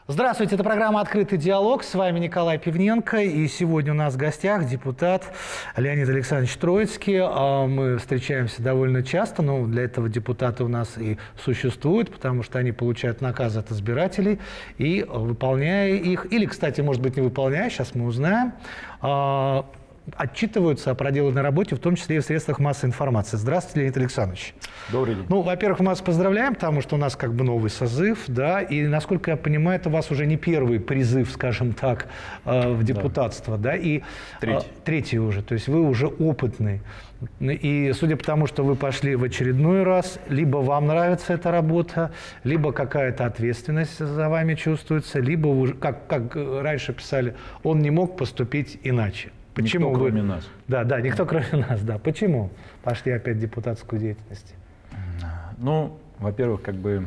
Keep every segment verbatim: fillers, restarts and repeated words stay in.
Здравствуйте, это программа «Открытый диалог». С вами Николай Пивненко. И сегодня у нас в гостях депутат Леонид Александрович Троицкий. Мы встречаемся довольно часто, но для этого депутаты у нас и существуют, потому что они получают наказы от избирателей и, выполняя их, или, кстати, может быть, не выполняя, сейчас мы узнаем, отчитываются о проделанной работе, в том числе и в средствах массовой информации. Здравствуйте, Леонид Александрович. Добрый день. Ну, во-первых, мы вас поздравляем, потому что у нас как бы новый созыв, да, и, насколько я понимаю, это у вас уже не первый призыв, скажем так, в депутатство, да, да и третий. третий уже, то есть вы уже опытный. И судя по тому, что вы пошли в очередной раз, либо вам нравится эта работа, либо какая-то ответственность за вами чувствуется, либо, уже, как, как раньше писали, он не мог поступить иначе. Почему никто, вы... кроме нас. Да, да, никто, кроме нас, да. Почему пошли опять в депутатскую деятельность? Ну, во-первых, как бы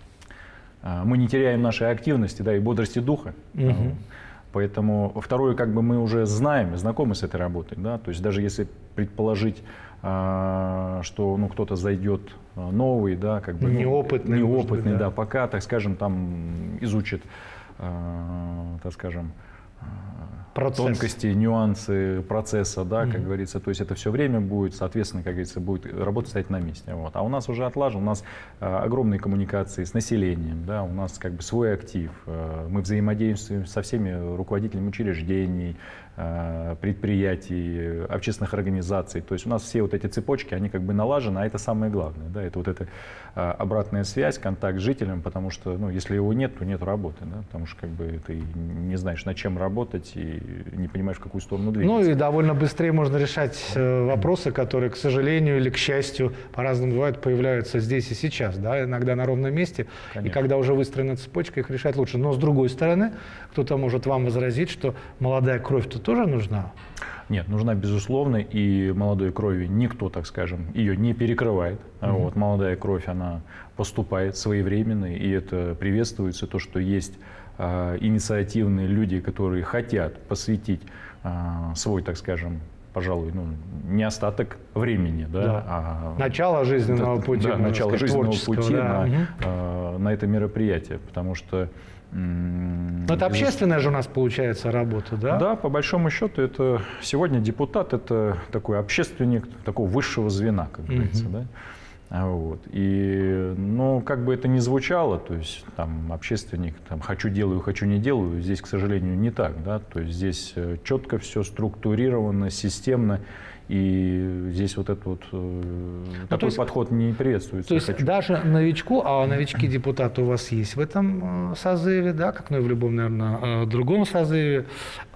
мы не теряем нашей активности, да, и бодрости духа. Угу. Поэтому, второе, как бы мы уже знаем, знакомы с этой работой, да, то есть даже если предположить, что ну, кто-то зайдет новый, да, как бы неопытный, ну, неопытный, быть, да. да, пока, так скажем, там изучит, так скажем, Процесс. тонкости, нюансы процесса, да, как mm-hmm. говорится, то есть это все время будет, соответственно, как говорится, будет работа стоять на месте. Вот. А у нас уже отлажен, у нас э, огромные коммуникации с населением, да, у нас как бы свой актив, э, мы взаимодействуем со всеми руководителями учреждений, э, предприятий, общественных организаций, то есть у нас все вот эти цепочки, они как бы налажены, а это самое главное, да, это вот эта э, обратная связь, контакт с жителем, потому что, ну, если его нет, то нет работы, да, потому что как бы ты не знаешь, над чем работать и не понимаешь, в какую сторону двигаться. Ну и довольно быстрее можно решать э, вопросы, которые, к сожалению или к счастью, по-разному бывают, появляются здесь и сейчас, да, иногда на ровном месте. Конечно. И когда уже выстроена цепочка, их решать лучше. Но с другой стороны, кто-то может вам возразить, что молодая кровь-то тоже нужна. Нет, нужна безусловно, и молодой крови никто, так скажем, ее не перекрывает. Mm-hmm. Вот, молодая кровь, она поступает своевременно, и это приветствуется, то, что есть э, инициативные люди, которые хотят посвятить э, свой, так скажем, пожалуй, ну, не остаток времени, да, да. а начало жизненного да, пути, да, начало сказать, жизненного пути да. на, угу. э, на это мероприятие, потому что Но это общественная же у нас получается работа, да? Да, по большому счету, это сегодня депутат – это такой общественник такого высшего звена, как говорится, mm-hmm. да. Вот. И, ну, как бы это ни звучало, то есть там общественник, там, хочу делаю, хочу не делаю, здесь, к сожалению, не так, да. То есть здесь четко все структурировано, системно. И здесь вот этот вот ну, такой есть, подход не приветствуется. То есть хочу. Даже новичку, а новички-депутаты у вас есть в этом созыве, да, как ну и в любом, наверное, другом созыве.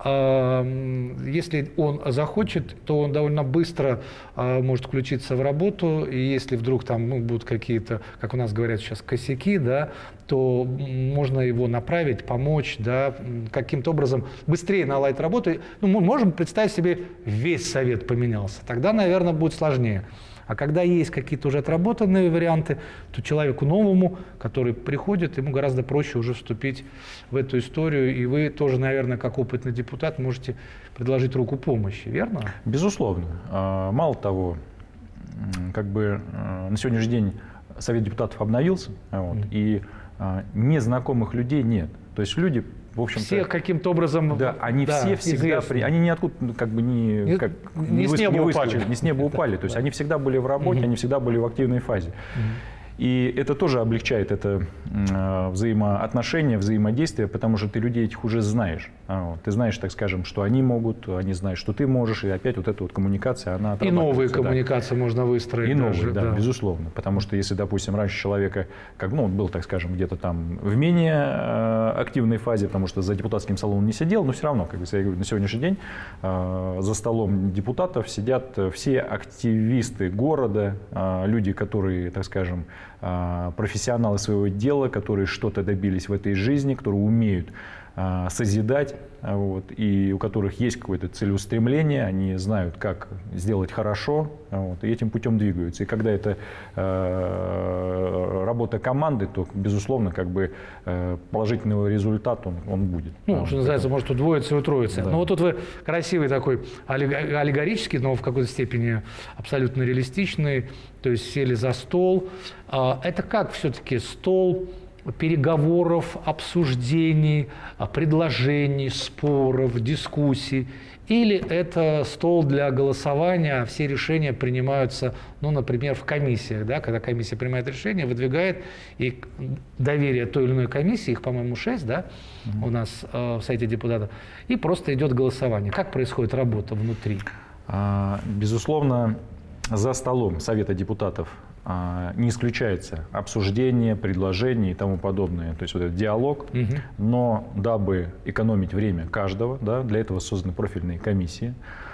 Если он захочет, то он довольно быстро может включиться в работу, и если вдруг там ну, будут какие-то, как у нас говорят сейчас, косяки, да, то можно его направить, помочь, да, каким-то образом быстрее наладить работу. Ну, мы можем представить себе, весь совет поменялся. Тогда, наверное, будет сложнее. А когда есть какие-то уже отработанные варианты, то человеку новому, который приходит, ему гораздо проще уже вступить в эту историю. И вы тоже, наверное, как опытный депутат, можете предложить руку помощи, верно? Безусловно. Мало того, как бы на сегодняшний день Совет депутатов обновился, вот, mm-hmm. и незнакомых людей нет. То есть люди, в общем-то... Все каким-то образом... Да, они да, все всегда... При, они ниоткуда как бы не... Не, как, не, не, с неба не упали. Не с неба упали. Да, То есть да. они всегда были в работе, mm-hmm. они всегда были в активной фазе. Mm-hmm. И это тоже облегчает это э, взаимоотношения, взаимодействие, потому что ты людей этих уже знаешь. А, вот, ты знаешь, так скажем, что они могут, они знают, что ты можешь, и опять вот эта вот коммуникация, она отрабатывается. И новые да. коммуникации можно выстроить. И даже, новые, да, да, безусловно. Потому что если, допустим, раньше человека, как, ну, был, так скажем, где-то там в менее э, активной фазе, потому что за депутатским столом он не сидел, но все равно, как я говорю, на сегодняшний день э, за столом депутатов сидят все активисты города, э, люди, которые, так скажем, профессионалы своего дела, которые что-то добились в этой жизни, которые умеют а, созидать, вот, и у которых есть какое-то целеустремление, они знают, как сделать хорошо, вот, и этим путем двигаются. И когда это э, работа команды, то, безусловно, как бы, э, положительный результат он, он будет. Ну, что называется, может удвоиться и утроиться. Да. Но вот тут вы красивый такой, аллегорический, но в какой-то степени абсолютно реалистичный, то есть сели за стол. Это как все-таки стол переговоров, обсуждений, предложений, споров, дискуссий? Или это стол для голосования, а все решения принимаются, ну, например, в комиссиях, да, когда комиссия принимает решение, выдвигает, и доверие той или иной комиссии, их, по-моему, шесть, да, mm-hmm. у нас э, в Совете депутатов, и просто идет голосование. Как происходит работа внутри? А, безусловно, за столом Совета депутатов а, не исключается обсуждение, предложения и тому подобное, то есть вот этот диалог, угу. но дабы экономить время каждого, да, для этого созданы профильные комиссии.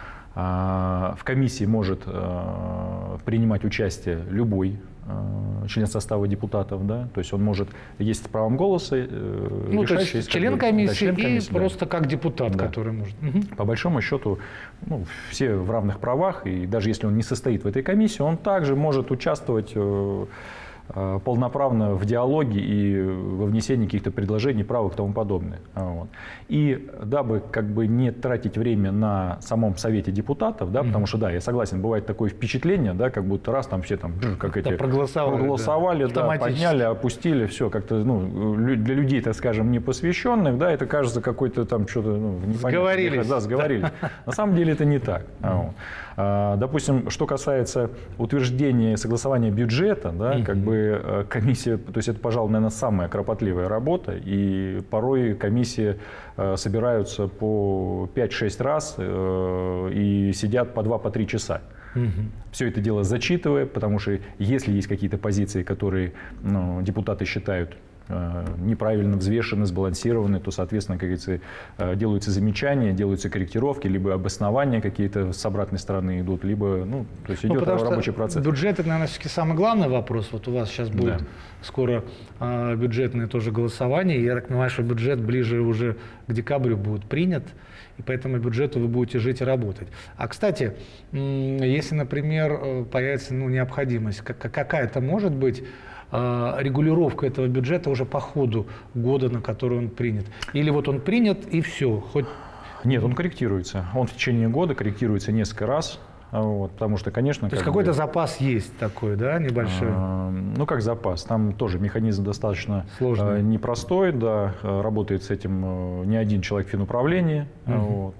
А, в комиссии может а, принимать участие любой а, член состава депутатов, да, то есть он может, есть правом голоса, э, ну, решать, то есть есть член комиссии, да, член комиссии и да. просто как депутат, да. который может. Угу. По большому счету, ну, все в равных правах, и даже если он не состоит в этой комиссии, он также может участвовать э, э, полноправно в диалоге и во внесении каких-то предложений, правок и тому подобное. Вот. И дабы как бы не тратить время на самом Совете депутатов, да, mm-hmm. потому что, да, я согласен, бывает такое впечатление, да, как будто раз там все там, как эти, да, проголосовали, проголосовали да, да, подняли, опустили, все как-то, ну, для людей, так скажем, непосвященных, да, это кажется какой-то там что-то, ну, непонятно. Сговорились. Да, сговорились. На самом деле это не так. Mm-hmm. Допустим, что касается утверждения и согласования бюджета, да, mm-hmm. как бы комиссия, то есть это, пожалуй, наверное, самая кропотливая работа, и порой комиссии собираются по пять-шесть раз и сидят по два, по три часа. Угу. Все это дело зачитывая, потому что если есть какие-то позиции, которые, ну, депутаты считают неправильно взвешены, сбалансированы, то, соответственно, как говорится, делаются замечания, делаются корректировки, либо обоснования какие-то с обратной стороны идут, либо, ну, то есть идет ну, рабочий процесс. Бюджет — это, наверное, все-таки самый главный вопрос. Вот у вас сейчас будет да. скоро а, бюджетное тоже голосование. Я так понимаю, что бюджет ближе уже к декабрю будет принят, и по этому бюджету вы будете жить и работать. А, кстати, если, например, появится, ну, необходимость, какая-то может быть регулировка этого бюджета уже по ходу года, на который он принят? Или вот он принят и все? Хоть... Нет, он корректируется. Он в течение года корректируется несколько раз. Вот, потому что, конечно... То есть какой-то бы, запас есть такой, да, небольшой? А, ну, как запас. Там тоже механизм достаточно сложный. А, непростой, да. Работает с этим не один человек в финуправлении. Угу. Вот,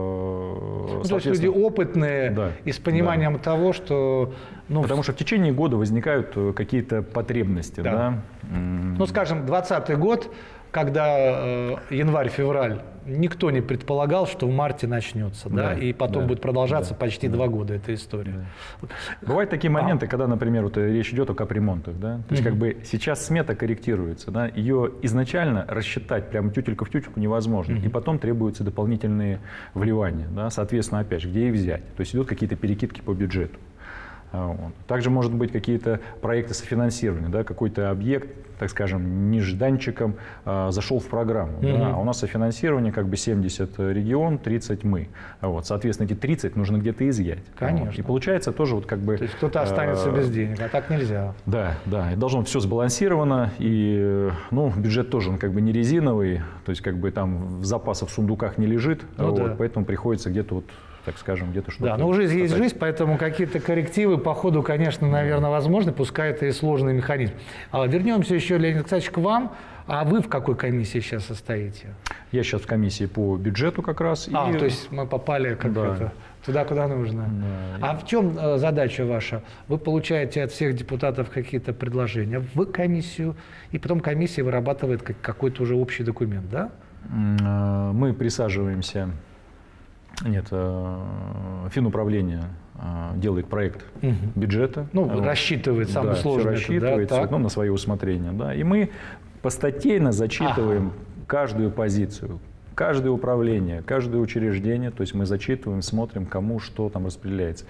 а, ну, то есть люди опытные да, и с пониманием да. того, что... Ну, потому что в течение года возникают какие-то потребности. Да. Да? Ну, скажем, двадцатый год, когда э, январь-февраль, никто не предполагал, что в марте начнется, да, да, и потом да, будет продолжаться да, почти да. два года эта история. Да. Бывают такие моменты, а. когда, например, вот речь идет о капремонтах, да, то есть mm-hmm. как бы сейчас смета корректируется, да, ее изначально рассчитать прямо тютелька в тютельку невозможно, mm-hmm. и потом требуются дополнительные вливания, да, соответственно, опять же, где их взять, то есть идут какие-то перекидки по бюджету. Также, может быть, какие-то проекты софинансирования, да, какой-то объект, так скажем, нежданчиком а, зашел в программу. Mm-hmm. Да, а у нас софинансирование как бы семьдесят регион, тридцать мы. Вот, соответственно, эти тридцать нужно где-то изъять. Конечно. Вот. И получается тоже вот как бы... То есть кто-то останется а, без денег, а так нельзя. Да, да. И должно быть все сбалансировано. И ну, бюджет тоже он как бы не резиновый, то есть как бы там в запасах в сундуках не лежит. Ну, вот, да. Поэтому приходится где-то вот... так скажем, где-то что-то... Да, но уже есть жизнь, поэтому какие-то коррективы по ходу, конечно, наверное, возможны, пускай это и сложный механизм. А вернемся еще, Леонид Александрович, к вам. А вы в какой комиссии сейчас состоите? Я сейчас в комиссии по бюджету как раз. А, и... то есть мы попали как да. это, туда, куда нужно. Да. А в чем задача ваша? Вы получаете от всех депутатов какие-то предложения в комиссию, и потом комиссия вырабатывает какой-то уже общий документ, да? Мы присаживаемся... Нет, финуправление делает проект угу. бюджета. Ну, вот. рассчитывает, самое да, сложное. Все рассчитывается, да, ну, на свое усмотрение. Да. И мы постатейно зачитываем ага. каждую позицию, каждое управление, каждое учреждение. То есть мы зачитываем, смотрим, кому что там распределяется.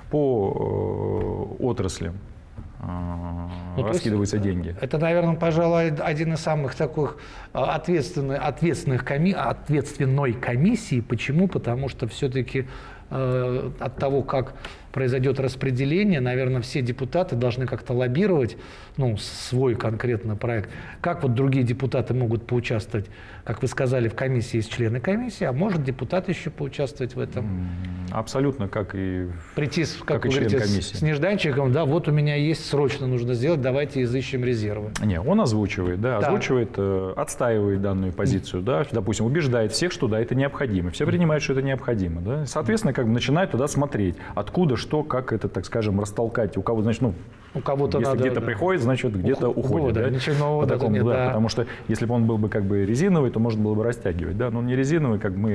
По э, отраслям. Ну, раскидываются деньги. Это, наверное, пожалуй, один из самых таких ответственных, ответственных коми, ответственной комиссии. Почему? Потому что все-таки э, от того, как произойдет распределение, наверное, все депутаты должны как-то лоббировать, ну, свой конкретно проект. Как вот другие депутаты могут поучаствовать, как вы сказали, в комиссии есть члены комиссии, а может депутат еще поучаствовать в этом? Абсолютно, как и, прийти, как, как и вы член говорите, комиссии. С нежданчиком, да, вот у меня есть, срочно нужно сделать, давайте изыщем резервы. Не, он озвучивает, да, да. озвучивает, э, отстаивает данную позицию, да, допустим, убеждает всех, что да, это необходимо. Все принимают, что это необходимо, да. Соответственно, как бы начинают туда смотреть, откуда, что, как это, так скажем, растолкать. У кого, значит, ну, у кого-то если надо, где-то да. приходит, значит, где-то Уход, уходит. да, Да? Ничего нового По такому, нет, да, да. Потому что если бы он был бы как бы резиновый, то можно было бы растягивать. Да? Но он не резиновый, как мы,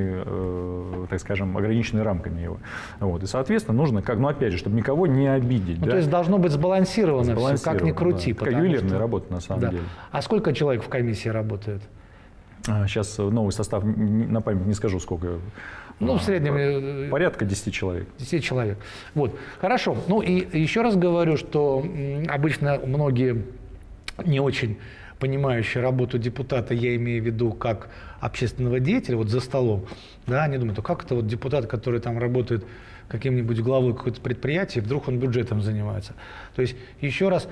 э, так скажем, ограничены рамками его. Вот. И, соответственно, нужно, как, ну, опять же, чтобы никого не обидеть. Ну, да? то есть должно быть сбалансировано, сбалансировано все, как ни крути. Да. Такая ювелирная что... работа, на самом да. деле. А сколько человек в комиссии работает? Сейчас новый состав, на память не скажу, сколько. Ну, в среднем... Порядка десяти человек. десять человек. Вот. Хорошо. Ну, и еще раз говорю, что обычно многие не очень понимающие работу депутата, я имею в виду как общественного деятеля, вот за столом, да, они думают, а как это вот депутат, который там работает каким-нибудь главой какого-то предприятия, вдруг он бюджетом занимается. То есть, еще раз,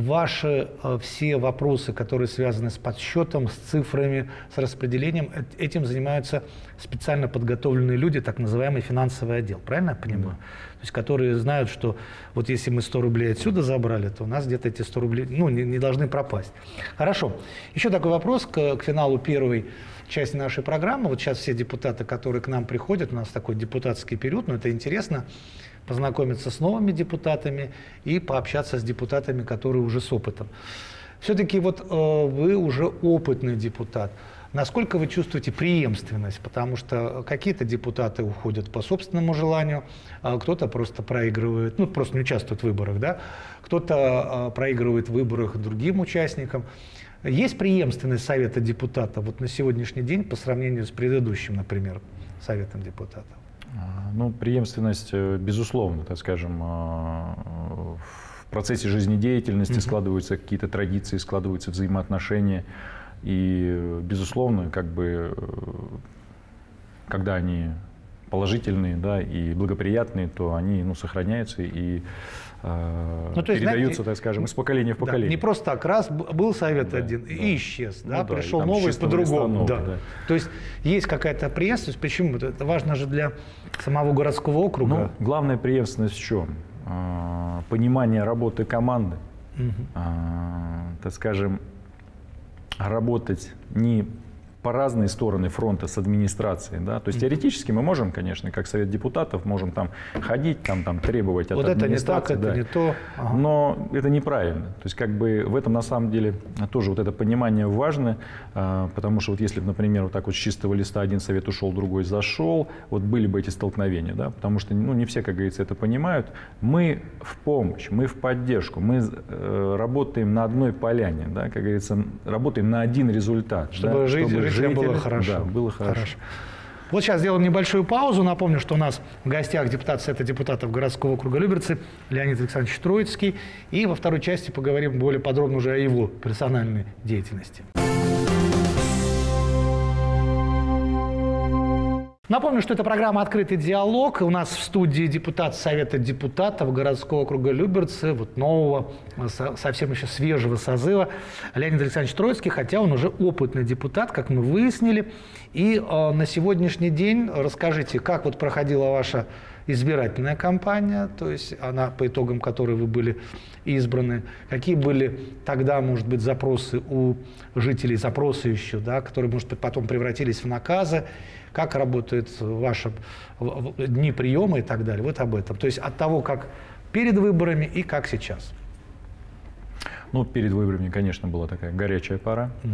ваши э, все вопросы, которые связаны с подсчетом, с цифрами, с распределением, э, этим занимаются специально подготовленные люди, так называемый финансовый отдел. Правильно я понимаю? Mm-hmm. То есть, которые знают, что вот если мы сто рублей отсюда забрали, то у нас где-то эти сто рублей ну, не, не должны пропасть. Хорошо. Еще такой вопрос к, к финалу первой части нашей программы. Вот сейчас все депутаты, которые к нам приходят, у нас такой депутатский период, но это интересно, познакомиться с новыми депутатами и пообщаться с депутатами, которые уже с опытом. Все-таки вот э, вы уже опытный депутат. Насколько вы чувствуете преемственность? Потому что какие-то депутаты уходят по собственному желанию, а кто-то просто проигрывает, ну просто не участвует в выборах, да? Кто-то э, проигрывает в выборах другим участникам. Есть преемственность Совета депутатов вот на сегодняшний день по сравнению с предыдущим, например, Советом депутатов? Ну, преемственность, безусловно, так скажем, в процессе жизнедеятельности uh-huh. складываются какие-то традиции, складываются взаимоотношения. И, безусловно, как бы, когда они положительные, да, и благоприятные, то они, ну, сохраняются и э, ну, то есть, передаются, знаете, так скажем, из поколения в поколение. Да, не просто так, раз был совет да, один да. и исчез, да, ну, пришел да, новый по-другому. Да. Да. То есть есть какая-то преемственность. Почему? Это важно же для самого городского округа. Ну, главная преемственность в чем? А, понимание работы команды, угу. а, так скажем, работать не по разные стороны фронта с администрацией, да, то есть теоретически мы можем, конечно, как Совет депутатов, можем там ходить, там, там требовать от вот администрации, это не так, да. это не то, ага. Но это неправильно, то есть как бы в этом на самом деле тоже вот это понимание важно, потому что вот если, например, вот так вот с чистого листа один совет ушел, другой зашел, вот были бы эти столкновения, да, потому что, ну, не все, как говорится, это понимают. Мы в помощь, мы в поддержку, мы э, работаем на одной поляне, да, как говорится, работаем на один результат, чтобы да, жить, чтобы жить было хорошо. Да, было хорошо. хорошо. Вот сейчас сделаем небольшую паузу. Напомню, что у нас в гостях депутат Совета депутатов городского округа Люберцы Леонид Александрович Троицкий. И во второй части поговорим более подробно уже о его персональной деятельности. Напомню, что это программа «Открытый диалог». У нас в студии депутат Совета депутатов городского округа Люберцы, вот нового, совсем еще свежего созыва, Леонид Александрович Троицкий, хотя он уже опытный депутат, как мы выяснили. И э, на сегодняшний день расскажите, как вот проходила ваша избирательная кампания, то есть она, по итогам которой вы были избраны, какие были тогда, может быть, запросы у жителей, запросы еще, да, которые, может быть, потом превратились в наказы, как работают ваши дни приема и так далее. Вот об этом. То есть от того, как перед выборами и как сейчас. Ну, перед выборами, конечно, была такая горячая пора. Угу.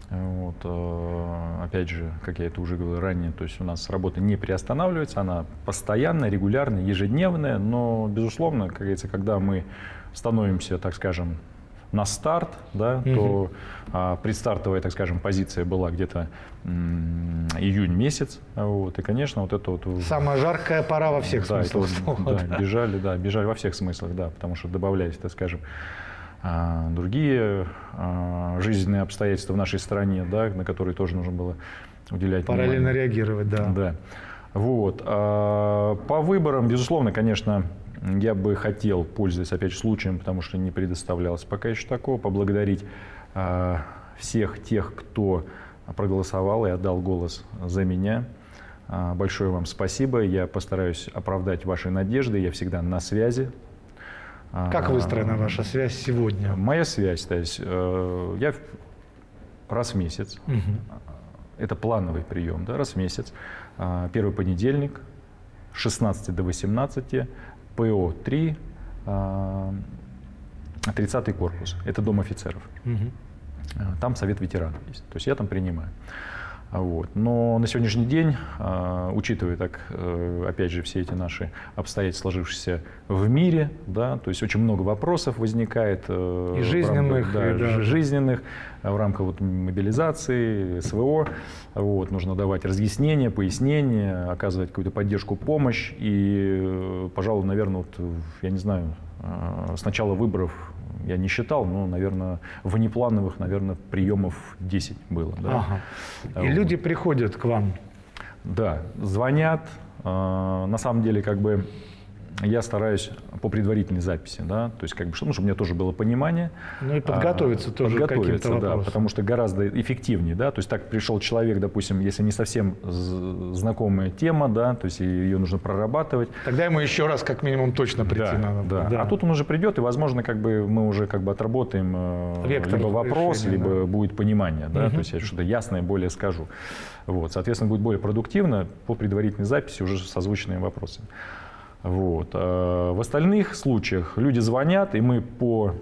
Вот, опять же, как я это уже говорил ранее, то есть у нас работа не приостанавливается, она постоянная, регулярная, ежедневная, но, безусловно, как говорится, когда мы становимся, так скажем, на старт, да, угу. то а, предстартовая, так скажем, позиция была где-то м- июнь месяц, вот, и, конечно, вот это вот... Самая жаркая пора во всех да, смыслах. Это, да, да, бежали, да, бежали во всех смыслах, да, потому что добавлялись, так скажем, а, другие а, жизненные обстоятельства в нашей стране, да, на которые тоже нужно было уделять параллельно внимание. реагировать, да. Да. Вот. А, по выборам, безусловно, конечно, я бы хотел, пользуясь опять же случаем, потому что не предоставлялось пока еще такого, поблагодарить а, всех тех, кто проголосовал и отдал голос за меня. Большое вам спасибо. Я постараюсь оправдать ваши надежды. Я всегда на связи. Как выстроена ваша связь сегодня? Моя связь, то есть я раз в месяц, угу. это плановый прием, да, раз в месяц, первый понедельник, с шестнадцати до восемнадцати, ПО три, тридцатый корпус, это дом офицеров. Угу. Там совет ветеранов есть, то есть я там принимаю. Вот. Но на сегодняшний день, учитывая, так, опять же, все эти наши обстоятельства, сложившиеся в мире, да, то есть очень много вопросов возникает. И жизненных. В рамках, да, и, да. жизненных, в рамках вот, мобилизации, СВО. Вот. Нужно давать разъяснения, пояснения, оказывать какую-то поддержку, помощь. И, пожалуй, наверное, вот, я не знаю, с начала выборов я не считал, но, наверное, внеплановых, наверное, приемов десять было. Да? Ага. И вот. Люди приходят к вам? Да, звонят. На самом деле, как бы, я стараюсь по предварительной записи, да, то есть, как бы, ну, чтобы у меня тоже было понимание. Ну и подготовиться а, тоже к каким-то вопросам. Да, потому что гораздо эффективнее, да, то есть так пришел человек, допустим, если не совсем знакомая тема, да, то есть ее нужно прорабатывать. Тогда ему еще раз как минимум точно прийти да, надо. Да. Да. А тут он уже придет, и, возможно, как бы мы уже как бы отработаем Вектор либо вопрос, решения, либо да. будет понимание, да, угу. то есть я что-то ясное более скажу. Вот, соответственно, будет более продуктивно по предварительной записи уже с озвученными вопросами. Вот. В остальных случаях люди звонят, и мы по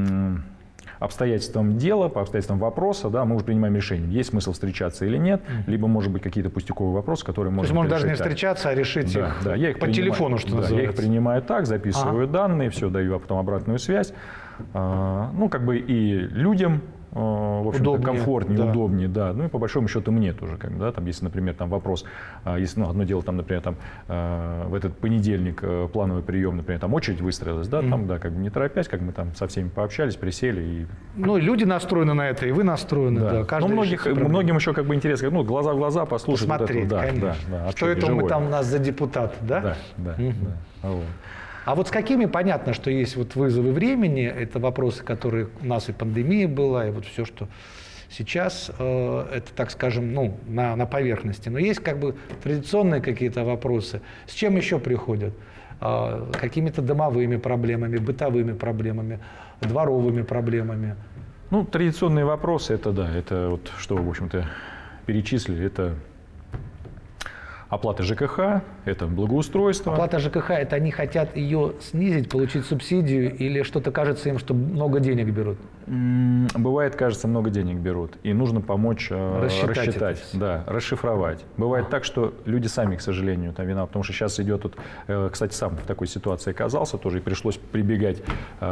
обстоятельствам дела, по обстоятельствам вопроса, да, мы уже принимаем решение, есть смысл встречаться или нет, mm-hmm. либо, может быть, какие-то пустяковые вопросы, которые можно решить. То есть можно даже не встречаться, а решить да, их, да, я их по принимаю, телефону, что да, называется. Я их принимаю так, записываю ага. данные, все, даю, а потом обратную связь. А, ну, как бы и людям, в общем-то, комфортнее, да. удобнее, да. Ну и по большому счету мне тоже, как бы, да, там, если, например, там вопрос, если, ну, одно дело, там, например, там, в этот понедельник плановый прием, например, там очередь выстроилась, да, mm-hmm. там, да, как бы не торопясь, как мы там со всеми пообщались, присели и... Ну, и люди настроены на это, и вы настроены, да. да. Ну, многих, многим еще как бы интересно, ну, глаза в глаза послушать. Посмотреть, вот это, конечно. Да, да, что это мы там у нас за депутат, да? Да, да, mm-hmm. да. Вот. А вот с какими, понятно, что есть вот вызовы времени, это вопросы, которые у нас и пандемия была, и вот все, что сейчас, э, это, так скажем, ну, на, на поверхности. Но есть как бы традиционные какие-то вопросы. С чем еще приходят? Э, какими-то домовыми проблемами, бытовыми проблемами, дворовыми проблемами? Ну, традиционные вопросы, это да, это вот что, в общем-то, перечислили, это... Оплата ЖКХ, это благоустройство. Оплата ЖКХ, это они хотят ее снизить, получить субсидию, или что-то кажется им, что много денег берут? Бывает, кажется, много денег берут, и нужно помочь рассчитать, рассчитать да, расшифровать. Бывает а. так, что люди сами, к сожалению, там виноваты, потому что сейчас идет, вот, кстати, сам в такой ситуации оказался тоже, и пришлось прибегать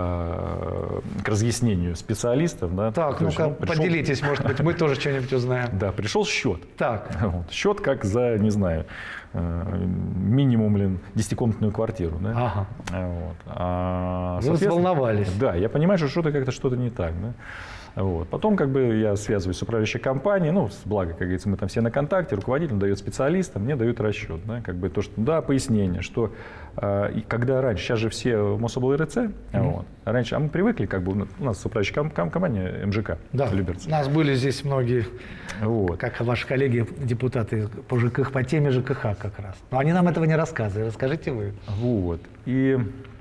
э, к разъяснению специалистов. Да, так, ну-ка, ну, пришел... поделитесь, может быть, мы тоже что-нибудь узнаем. Да, пришел счет. Так. Вот, счет как за, не знаю, минимум, блин, десятикомнатную квартиру. Да? Ага. Вот. А, Вы волновались. Да, я понимаю, что что-то как-то что-то не так. Да? Вот. Потом как бы я связываюсь с управляющей компанией, ну, благо, как говорится, мы там все на контакте, руководитель дает специалистам, мне дают расчет. Да? Как бы то, что, да, пояснение, что э, и когда раньше, сейчас же все в МособлРЦ, mm-hmm. вот, раньше, а мы привыкли, как бы, у нас управляющая ком- ком- компания МЖК, да, Люберцы. У нас были здесь многие, вот. как ваши коллеги, депутаты по ЖКХ, по теме ЖКХ как раз. Но они нам этого не рассказывали, расскажите вы. Вот, и...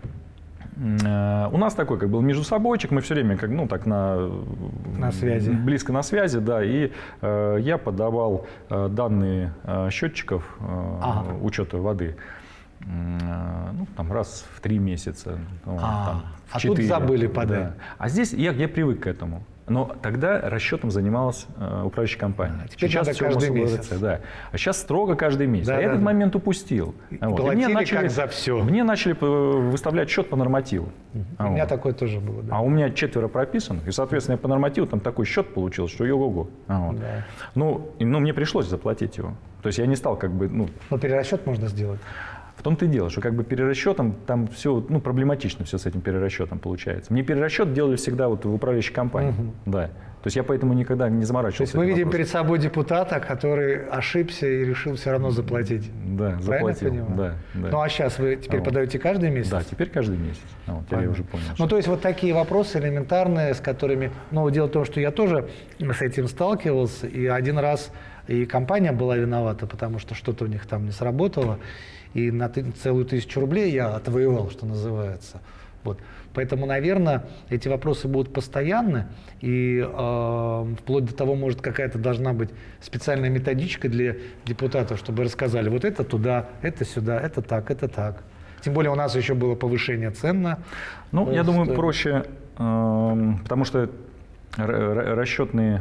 У нас такой, как был между собойчик, мы все время как, ну, так на, на связи. близко на связи, да, и э, я подавал э, данные э, счетчиков э, ага. учета воды э, ну, там, раз в три месяца, ну, а, там, в а четыре. Тут забыли подать. Да. А здесь я, я привык к этому. Но тогда расчетом занималась э, управляющая компания. А теперь сейчас надо каждый месяц. Да. А сейчас строго каждый месяц. Да, а да, этот да. момент упустил. И вот. Платили и мне начали, как за все. Мне начали выставлять счет по нормативу. Угу. А у меня такое тоже было. Да. А у меня четверо прописанных. И, соответственно, я по нормативу там такой счет получил, что его-го. А вот. да. ну, и, ну, мне пришлось заплатить его. То есть я не стал как бы... Ну, Но перерасчет можно сделать. В том-то и дело, что как бы перерасчетом там все, ну, проблематично все с этим перерасчетом получается. Мне перерасчет делали всегда вот в управляющей компании. Угу. Да. То есть я поэтому никогда не заморачивался. То есть мы видим вопросом. Перед собой депутата, который ошибся и решил все равно заплатить. Да, заплатил. Да, да. Ну а сейчас вы теперь а подаете каждый месяц? Да, теперь каждый месяц. А вот, я уже понял. Ну то есть вот такие вопросы элементарные, с которыми... Ну дело в том, что я тоже с этим сталкивался, и один раз И компания была виновата, потому что что-то у них там не сработало. И на целую тысячу рублей я отвоевал, что называется. Вот. Поэтому, наверное, эти вопросы будут постоянны, и э, вплоть до того, может, какая-то должна быть специальная методичка для депутатов, чтобы рассказали, вот это туда, это сюда, это так, это так. Тем более у нас еще было повышение цен на... Ну, я думаю, проще, э, потому что расчетные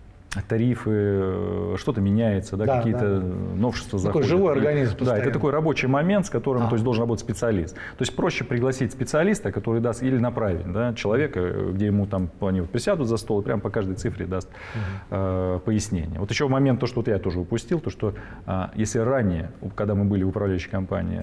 тарифы, что-то меняется, да, да, какие-то да. новшества такой заходят. Живой организм и, да, это такой рабочий момент, с которым а. то есть, должен работать специалист. То есть проще пригласить специалиста, который даст, или направить да, человека, где ему там они вот присядут за стол и прямо по каждой цифре даст угу. э, пояснение. Вот еще момент, то, что вот я тоже упустил, то, что э, если ранее, когда мы были в управляющей компании,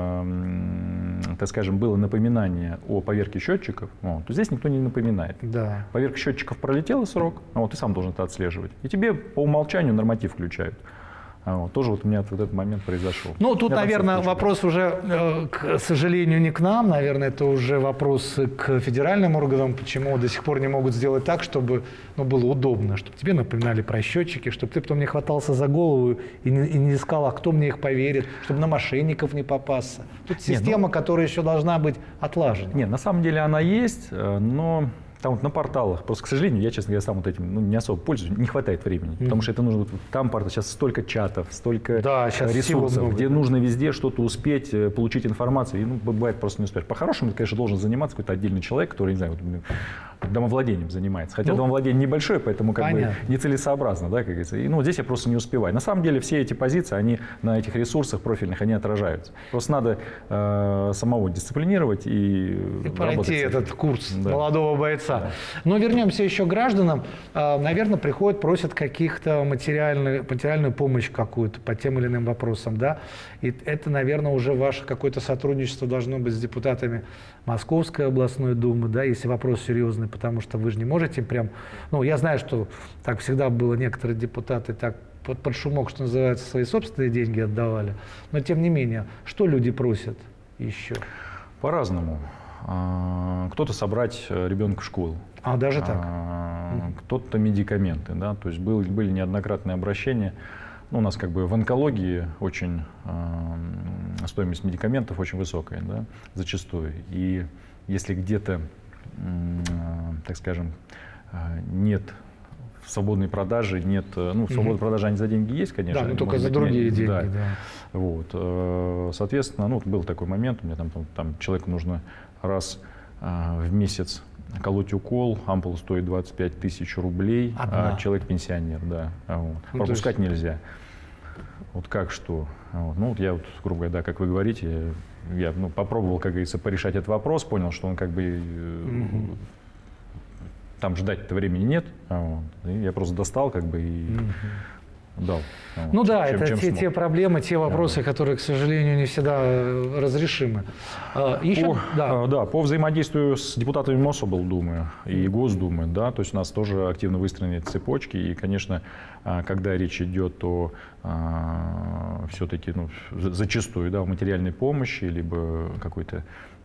угу. э, так скажем, было напоминание о поверке счетчиков, вот, то здесь никто не напоминает. Да. Поверка счетчиков пролетела срок, вот, ты сам должен это отслеживать. И тебе по умолчанию норматив включают. Вот. Тоже вот у меня вот этот момент произошел. Ну, тут, наверное, вопрос уже, к сожалению, не к нам. Наверное, это уже вопрос к федеральным органам. Почему до сих пор не могут сделать так, чтобы ну, было удобно, чтобы тебе напоминали про счетчики, чтобы ты потом не хватался за голову и не, и не искал, а кто мне их поверит, чтобы на мошенников не попасться. Тут система, Нет, ну, которая еще должна быть отлажена. Нет, на самом деле она есть, но... Там вот на порталах, просто, к сожалению, я, честно говоря, сам вот этим ну, не особо пользуюсь, не хватает времени, mm-hmm. потому что это нужно, вот, там портал, сейчас столько чатов, столько да, ресурсов, где нужно везде что-то успеть, получить информацию, и ну, бывает просто не успеешь. По-хорошему, это, конечно, должен заниматься какой-то отдельный человек, который, не знаю, вот, домовладением занимается. Хотя ну, домовладение небольшое, поэтому как понятно. бы нецелесообразно, да, как говорится. И, ну, здесь я просто не успеваю. На самом деле все эти позиции, они на этих ресурсах профильных, они отражаются. Просто надо э, самого дисциплинировать и, и пройти этот курс да. молодого бойца. Да. Но вернемся еще к гражданам. Наверное, приходят, просят каких-то материальную, материальную помощь какую-то по тем или иным вопросам. Да? И это, наверное, уже ваше какое-то сотрудничество должно быть с депутатами Московской областной думы, да, если вопрос серьезный, потому что вы же не можете прям... Ну, я знаю, что так всегда было, некоторые депутаты так под, под шумок, что называется, свои собственные деньги отдавали. Но, тем не менее, что люди просят еще? По-разному. Кто-то собрать ребенка в школу. А, даже так? А, кто-то медикаменты, да, то есть были, были неоднократные обращения. Ну, у нас как бы в онкологии очень э, стоимость медикаментов очень высокая, да, зачастую. И если где-то, э, так скажем, э, нет свободной продажи, нет, ну, в свободной mm-hmm. продаже они за деньги есть, конечно. Да, но только за быть, другие нет, деньги, да. да. Вот, э, соответственно, ну, был такой момент, у меня там, там, там человеку нужно раз э, в месяц колоть укол, ампула стоит двадцать пять тысяч рублей, Одна. а человек пенсионер, да. Вот. Ну, пропускать есть... нельзя. Вот как что? Вот. Ну, вот я, вот, грубо говоря, да, как вы говорите, я ну, попробовал, как говорится, порешать этот вопрос, понял, что он как бы... Mm-hmm. Там ждать-то времени нет. Вот. И я просто достал, как бы, и... Mm-hmm. дал. Вот. Ну да, чем, это чем те, те проблемы, те вопросы, да. которые, к сожалению, не всегда разрешимы. Еще, по, да. Да, по взаимодействию с депутатами Мособлдумы и Госдумы, да, то есть у нас тоже активно выстроены цепочки, и, конечно, когда речь идет о все-таки, ну, зачастую, да, материальной помощи, либо какой-то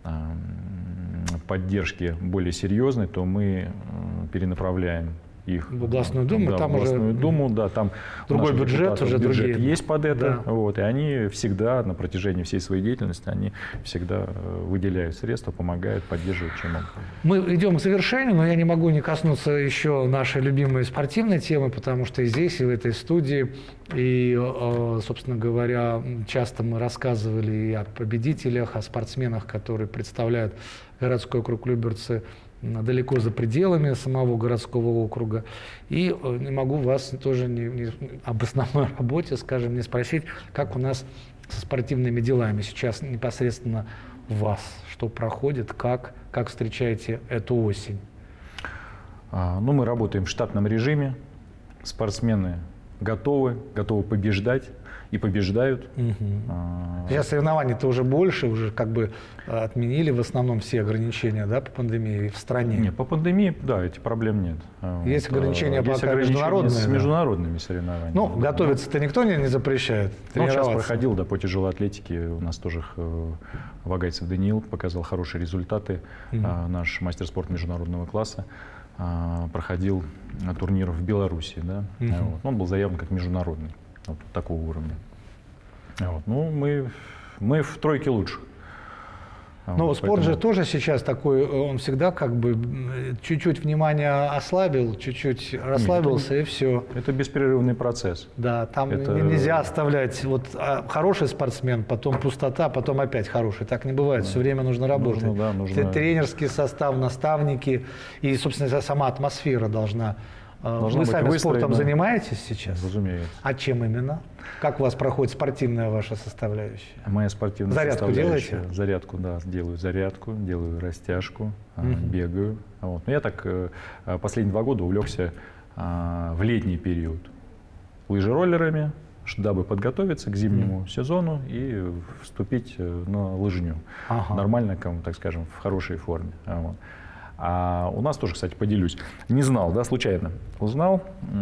поддержки более серьезной, то мы перенаправляем их в областную думу, да, там в областную уже думу, да, там другой бюджет, уже бюджет другие. есть под это, да. вот, и они всегда на протяжении всей своей деятельности они всегда выделяют средства, помогают, поддерживают чем могут. Мы идем к завершению, но я не могу не коснуться еще нашей любимой спортивной темы, потому что и здесь, и в этой студии, и, собственно говоря, часто мы рассказывали и о победителях, о спортсменах, которые представляют городской округ Люберцы далеко за пределами самого городского округа. И не могу вас тоже не, не, об основной работе, скажем, не спросить, как у нас со спортивными делами сейчас непосредственно у вас, что проходит, как, как встречаете эту осень? А, ну, мы работаем в штатном режиме, спортсмены готовы, готовы побеждать. И побеждают. Угу. Сейчас соревнований-то уже больше, уже как бы отменили в основном все ограничения, да, по пандемии в стране. Нет, по пандемии, да, этих проблем нет. Есть вот, ограничения есть пока ограничения международные. С да. международными соревнованиями. Ну, да, готовиться-то никто не, не запрещает. Ну, сейчас проходил, да, по тяжелой атлетике. У нас тоже Вагайцев Даниил показал хорошие результаты. Угу. Наш мастер спорта международного класса. проходил турнир в Беларуси. Да? Угу. Вот. Он был заявлен как международный, вот, такого уровня. Вот. Ну, мы, мы в тройке лучших. Но вот, спорт поэтому... же тоже сейчас такой, он всегда как бы чуть-чуть внимание ослабил, чуть-чуть расслабился. Нет, это, и все. Это беспрерывный процесс. Да, там это... нельзя оставлять вот хороший спортсмен, потом пустота, потом опять хороший. Так не бывает, да. Все время нужно работать. Нужно, да, нужно... Тренерский состав, наставники и, собственно, сама атмосфера должна. Должна Вы сами выстроена... спортом занимаетесь сейчас? Разумеется. А чем именно? Как у вас проходит спортивная ваша составляющая? Моя спортивная зарядку составляющая. Делаете? Зарядку, да, делаю зарядку, делаю растяжку, угу. бегаю. Вот. Но я так последние два года увлекся в летний период лыжероллерами, дабы подготовиться к зимнему mm. сезону и вступить на лыжню. Ага. Нормально, так скажем, в хорошей форме. Вот. А у нас тоже, кстати, поделюсь. Не знал, да, случайно. Узнал.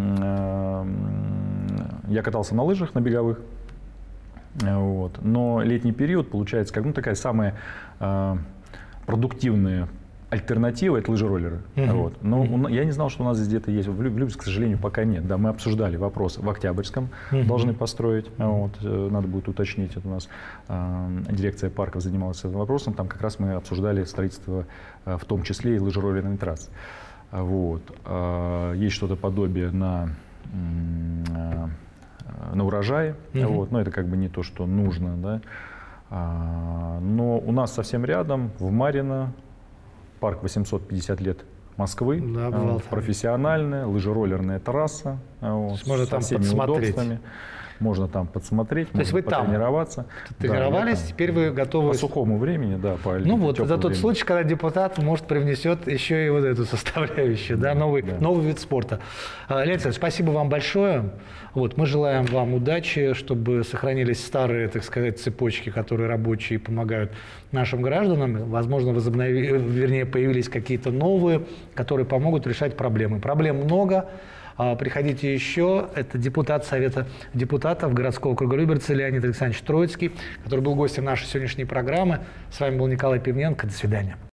Я катался на лыжах, на беговых. Вот. Но летний период получается как ну, такая самая э, продуктивная альтернатива — это лыжероллеры. Uh-huh. Вот. Но uh-huh. я не знал, что у нас здесь где-то есть. В Люберце, к сожалению, пока нет. Да, мы обсуждали вопрос в Октябрьском, uh-huh. должны построить. Uh-huh. Вот. Надо будет уточнить. Это у нас э, дирекция парков занималась этим вопросом. Там как раз мы обсуждали строительство, э, в том числе и лыжероллерной трассы. Вот. Э, есть что-то подобие на, э, на урожае. Uh-huh. Вот. Но это как бы не то, что нужно. Да? А, но у нас совсем рядом, в Марино, парк восемьсот пятьдесят лет Москвы, да, вот, профессиональная лыжероллерная трасса, вот, можно со там всеми подсмотреть. удобствами. Можно там подсмотреть, то есть вы потренироваться. Там тренировались, да, теперь вы готовы... По сухому времени, да, по Ну вот, это тот времени. случай, когда депутат, может, привнесет еще и вот эту составляющую, да, новый, да. новый вид спорта. Леонид Александрович, спасибо вам большое. Вот, мы желаем вам удачи, чтобы сохранились старые, так сказать, цепочки, которые рабочие помогают нашим гражданам. Возможно, возобнови... вернее, появились какие-то новые, которые помогут решать проблемы. Проблем много. Приходите еще. Это депутат Совета депутатов городского округа Люберцы Леонид Александрович Троицкий, который был гостем нашей сегодняшней программы. С вами был Николай Пивненко. До свидания.